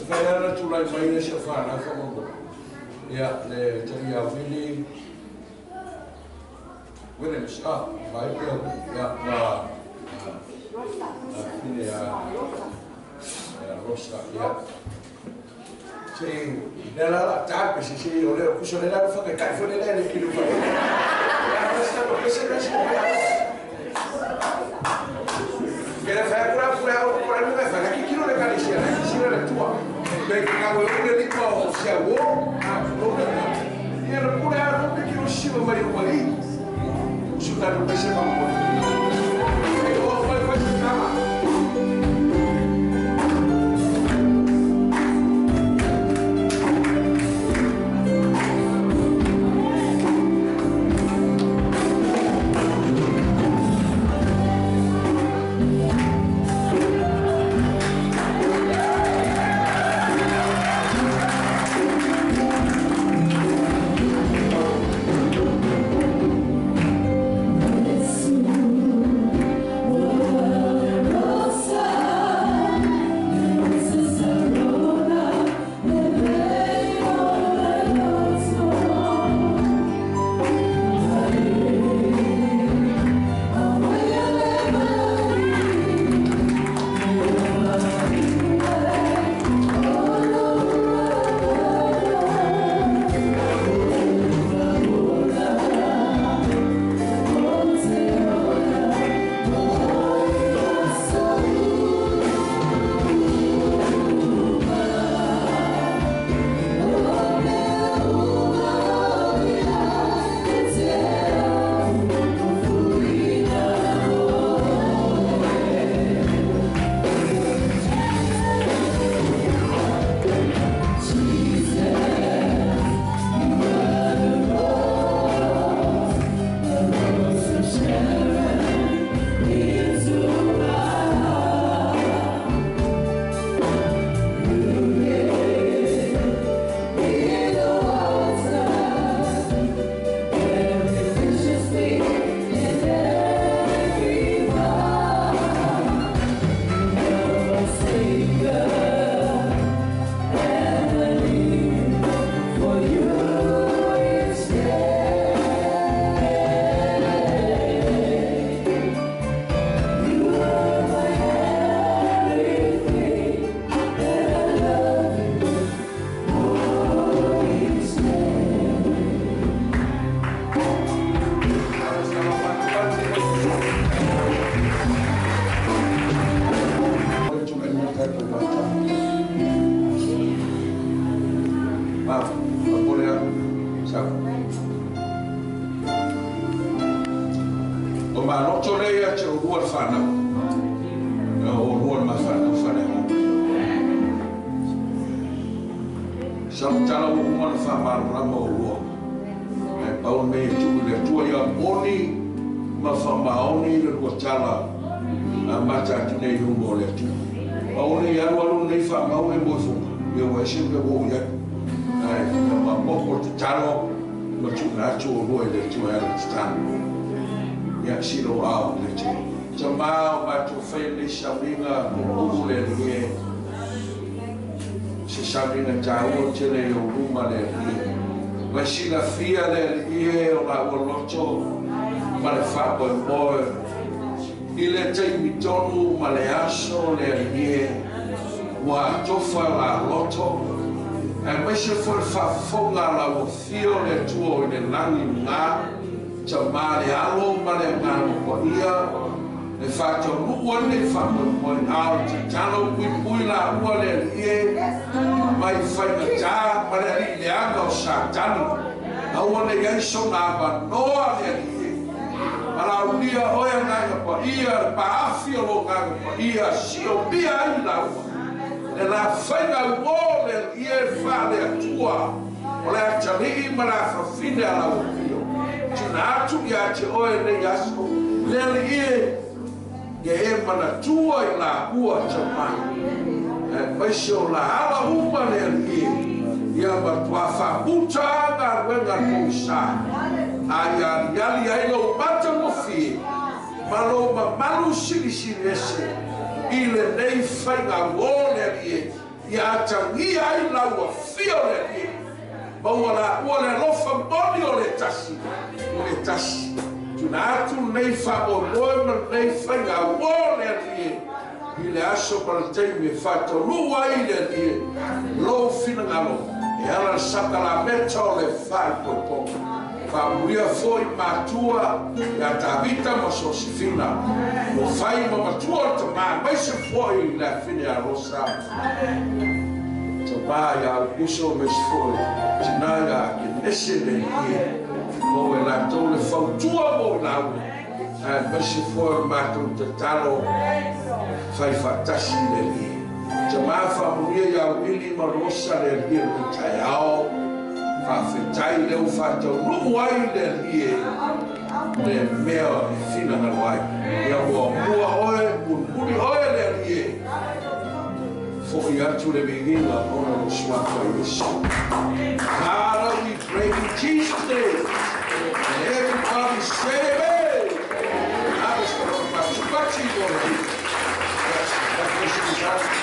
Kaya tulay may na siya fana kamo. Ya le tria Willy. William siya, Michael ya ba. Ini ya Rosa ya. Si nella tappa si olè cucina la fa che cai fuori lei che lo fa. Ya questa lo che se ne si che la fa pure non fa che chi non le carisce, che si la tua. Perché quando uno lì può si avvo, non è. Era pure a che non si va mai lì. Su da non si fa un po'. E ho poi questo chiama. La fia del ie o la volotto ma le fa poi poi il te mi tonu ma le asso le ie wa tofa la lotto e invece for fa fonga la fio le tuo in nani nga chamale alo ma le ngano po ia le faccio luone fa poi out chalo pui la luone ie mai fai già ma le anga sa tani awane yang sona ba noa le ala unia oya nga pa ia pa afio lo nga pa ia sio bia ila e la faina wole ie fale tua ola chali mara fa fine ala uio tuna tu ya che oya ne yaso le ie ye e mana tua ila ua chama e paisho la ala uma le ie ia batua fa puta na wenga kusa aya yali ai lo bata mo fi malo sili ese ile nei fai na wole ie ia tangi ai laua fio le ma ua le alofa moni o le tasi tuna atu nei whaomoe ma nei whainga o le alie i le aso paratei me whatonu ai le alie lo fina ngalo e ala saka la meta o le whaipoko whamuia foi matua ia tavita ma sosifina o whai ma matua o ta maa maise foi la fine a rosa Pai al uso mes foi tinaga que esse de o ela tole fautua mo na a mas foi mato talo fai fatasi dele chama família ya Willy Marosa de Taiao fa fetai le fato no wai de le meo fina na wai ya o oe un oe de for atu le begina ona o swaka Yesu. Father, we pray in Jesus' name. And everybody say amen. I was talking about too much. That's